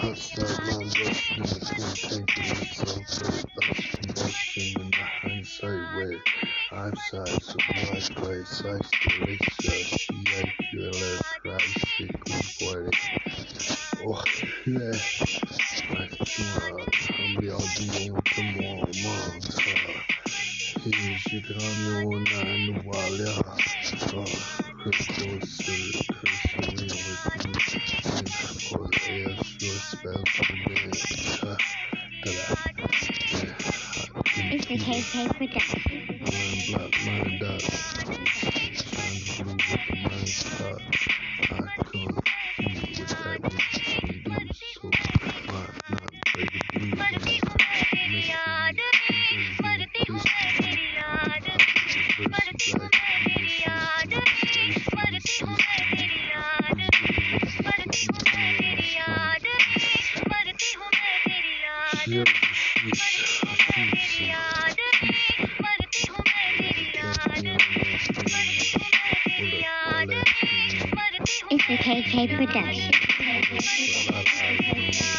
Outside my rushing, I can't take it myself. Combustion in the hindsight way. Outside, so white gray, size delicious. CIQLS, rice, good oh, yeah. Han blir aldrig ont om morgon. Hejsigrande när nualia. Sjukvårdsur, kursen It's the KK production. It's the KK production.